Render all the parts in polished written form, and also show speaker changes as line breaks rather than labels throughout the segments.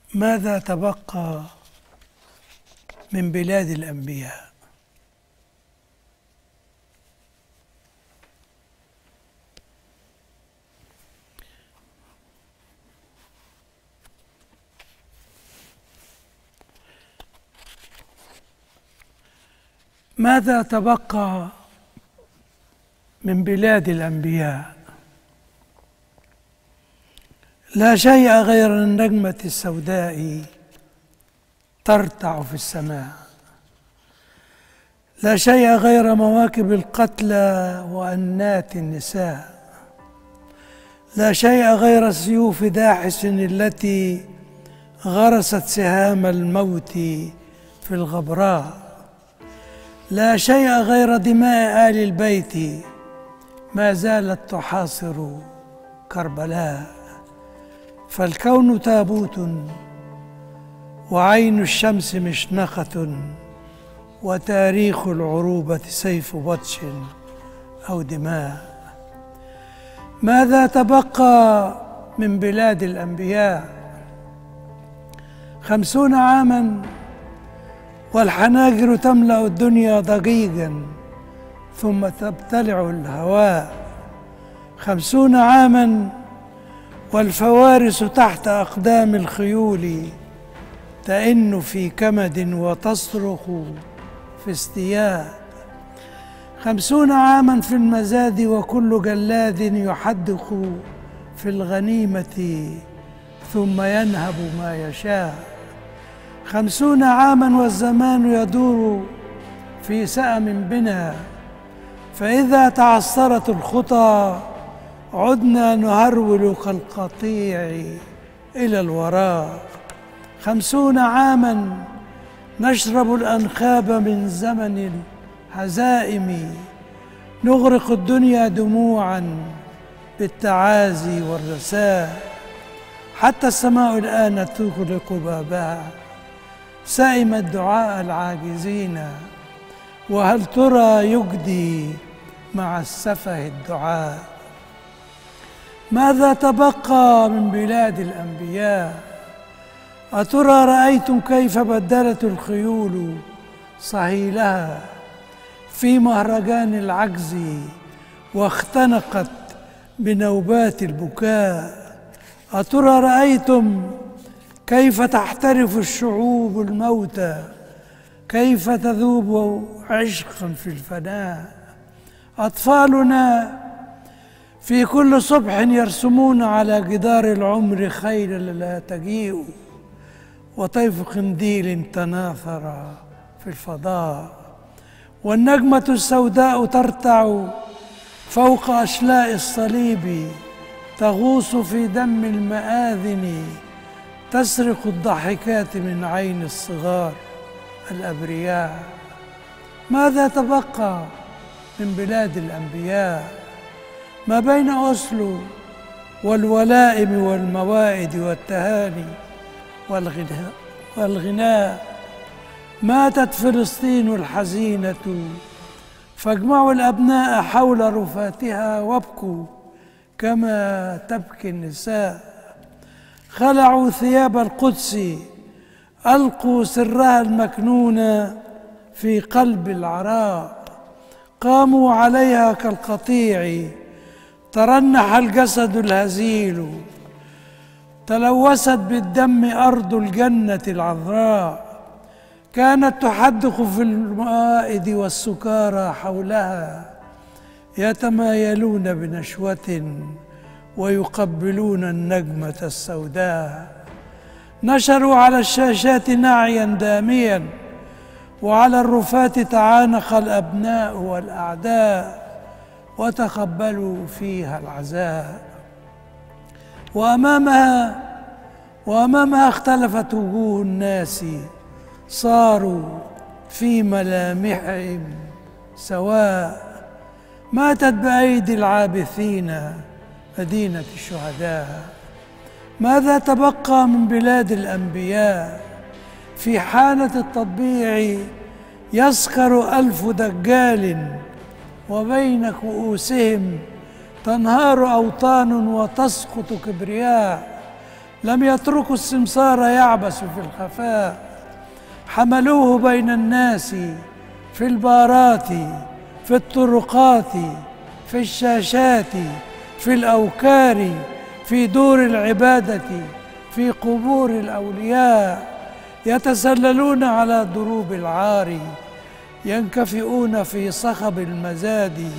ماذا تبقى من بلاد الأنبياء؟ ماذا تبقى من بلاد الأنبياء؟ لا شيء غير النجمة السوداء ترتع في السماء، لا شيء غير مواكب القتلى وأنات النساء، لا شيء غير سيوف داحس التي غرست سهام الموت في الغبراء، لا شيء غير دماء آل البيت ما زالت تحاصر كربلاء. فالكون تابوت وعين الشمس مشنقة وتاريخ العروبة سيف بطش أو دماء. ماذا تبقى من بلاد الأنبياء؟ 50 عاما والحناجر تملأ الدنيا ضجيجا ثم تبتلع الهواء. 50 عاما والفوارس تحت أقدام الخيول تئن في كمد وتصرخ في استياء. 50 عاما في المزاد وكل جلاد يحدق في الغنيمة ثم ينهب ما يشاء. 50 عاما والزمان يدور في سأم بنا، فإذا تعثرت الخطى عدنا نهرول كالقطيع إلى الوراء. 50 عاما نشرب الأنخاب من زمن الهزائم، نغرق الدنيا دموعا بالتعازي والرثاء، حتى السماء الآن تغلق بابها سائمت دعاء العاجزين، وهل ترى يجدي مع السفه الدعاء. ماذا تبقى من بلاد الأنبياء؟ أترى رأيتم كيف بدلت الخيول صهيلها في مهرجان العجز واختنقت بنوبات البكاء؟ أترى رأيتم كيف تحترف الشعوب الموتى، كيف تذوب عشقا في الفناء؟ أطفالنا في كل صبح يرسمون على جدار العمر خيلا لا تجيء، وطيف قنديل تناثر في الفضاء، والنجمة السوداء ترتع فوق أشلاء الصليب، تغوص في دم المآذن، تسرق الضاحكات من عين الصغار الأبرياء. ماذا تبقى من بلاد الأنبياء؟ ما بين أوسلو والولائم والموائد والتهاني والغناء ماتت فلسطين الحزينة، فاجمعوا الأبناء حول رفاتها وابكوا كما تبكي النساء. خلعوا ثياب القدس، ألقوا سرها المكنون في قلب العراء، قاموا عليها كالقطيع، ترنح الجسد الهزيل، تلوثت بالدم أرض الجنة العذراء، كانت تحدق في المائد والسكارى حولها، يتمايلون بنشوة ويقبلون النجمة السوداء. نشروا على الشاشات نعيا داميا، وعلى الرفات تعانق الأبناء والأعداء وتقبلوا فيها العزاء. وأمامها اختلفت وجوه الناس، صاروا في ملامحهم سواء. ماتت بأيدي العابثين مدينة الشهداء. ماذا تبقى من بلاد الأنبياء؟ في حالة التطبيع يسكر 1000 دجال، وبين كؤوسهم تنهار أوطان وتسقط كبرياء. لم يتركوا السمسار يعبث في الخفاء، حملوه بين الناس في البارات، في الطرقات، في الشاشات، في الأوكار، في دور العبادة، في قبور الأولياء، يتسللون على دروب العار، ينكفئون في صخب المزاد،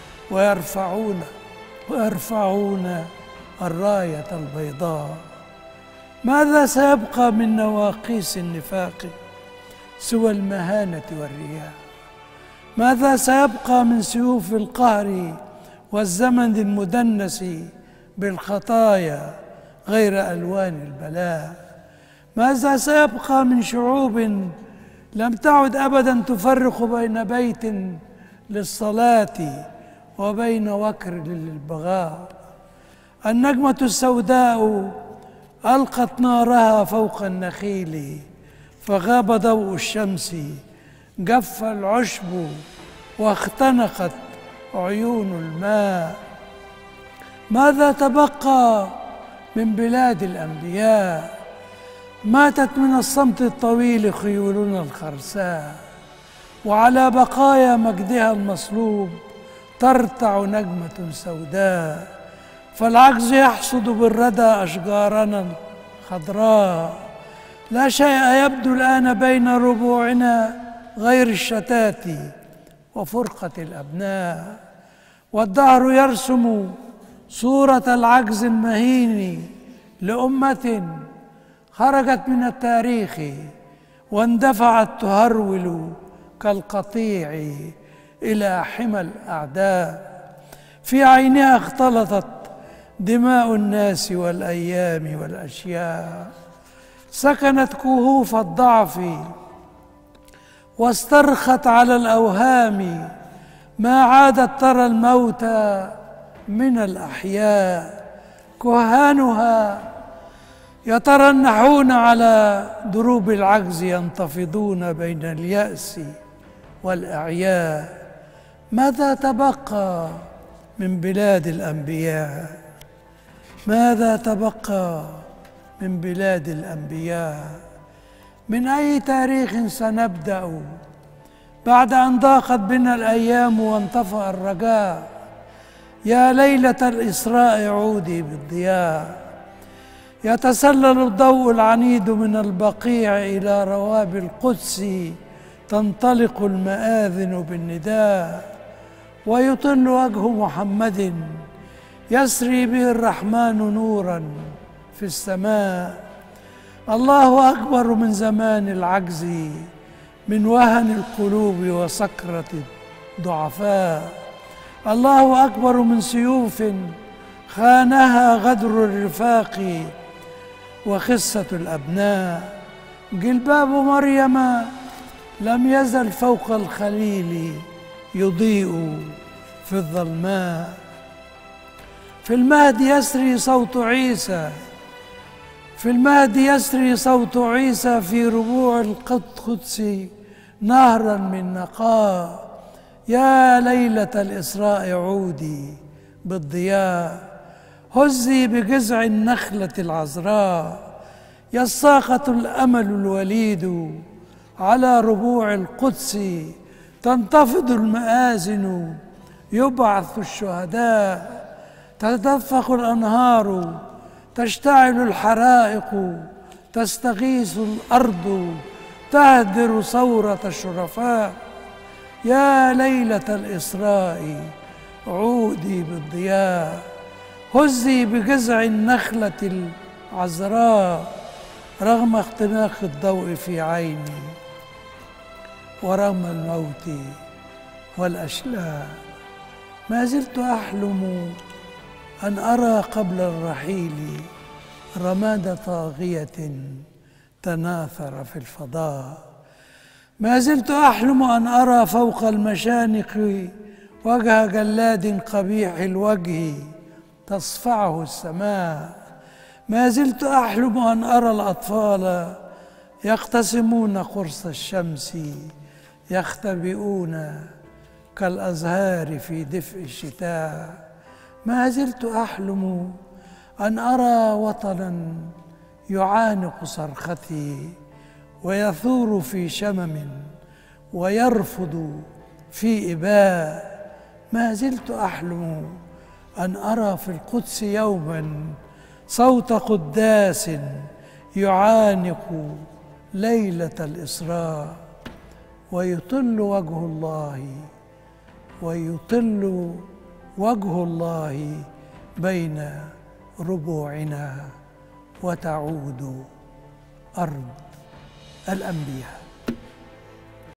ويرفعون الراية البيضاء. ماذا سيبقى من نواقيس النفاق سوى المهانة والرياء؟ ماذا سيبقى من سيوف القهر والزمن المدنس بالخطايا غير ألوان البلاء؟ ماذا سيبقى من شعوب لم تعد أبدا تفرق بين بيت للصلاة وبين وكر للبغاء؟ النجمة السوداء ألقت نارها فوق النخيل، فغاب ضوء الشمس، جف العشب واختنقت عيون الماء. ماذا تبقى من بلاد الأنبياء؟ ماتت من الصمت الطويل خيولنا الخرساء، وعلى بقايا مجدها المصلوب ترتع نجمة سوداء. فالعجز يحصد بالردى أشجارنا خضراء، لا شيء يبدو الآن بين ربوعنا غير الشتات وفرقة الأبناء. والدهر يرسم صورة العجز المهين لأمة خرجت من التاريخ واندفعت تهرول كالقطيع إلى حمى الأعداء. في عينها اختلطت دماء الناس والأيام والأشياء، سكنت كهوف الضعف واسترخت على الأوهام، ما عادت ترى الموت من الأحياء. كهانها يترنحون على دروب العجز، ينتفضون بين اليأس والإعياء. ماذا تبقى من بلاد الأنبياء؟ ماذا تبقى من بلاد الأنبياء؟ من أي تاريخ سنبدأ بعد أن ضاقت بنا الأيام وانطفأ الرجاء؟ يا ليلة الإسراء عودي بالضياء، يتسلل الضوء العنيد من البقيع إلى رواب القدس، تنطلق المآذن بالنداء، ويطل وجه محمد يسري به الرحمن نورا في السماء. الله أكبر من زمان العجز، من وهن القلوب وسكرة الضعفاء. الله أكبر من سيوف خانها غدر الرفاق وخسة الأبناء. جلباب مريم لم يزل فوق الخليل يضيء في الظلماء. في المهد يسري صوت عيسى، في المهد يسري صوت عيسى، في ربوع القدس نهرا من نقاء. يا ليلة الإسراء عودي بالضياء، هزي بجذع النخلة العذراء، يساقط الأمل الوليد على ربوع القدس، تنتفض المآذن يبعث الشهداء، تتدفق الأنهار، تشتعل الحرائق، تستغيث الأرض، تهدر ثورة الشرفاء. يا ليلة الإسراء عودي بالضياء، هزي بجذع النخلة العذراء، رغم اختناق الضوء في عيني ورغم الموت والأشلاء. ما زلت أحلم أن أرى قبل الرحيل رماد طاغية تناثر في الفضاء. ما زلت أحلم أن أرى فوق المشانق وجه جلاد قبيح الوجه تصفعه السماء. ما زلت أحلم أن أرى الأطفال يقتسمون قرص الشمس، يختبئون كالأزهار في دفء الشتاء. ما زلت أحلم أن أرى وطنا يعانق صرختي ويثور في شمم ويرفض في إباء. ما زلت أحلم أن أرى في القدس يوما صوت قداس يعانق ليلة الإسراء، ويطل وجه الله بين ربوعنا، وتعود أرض الأنبياء.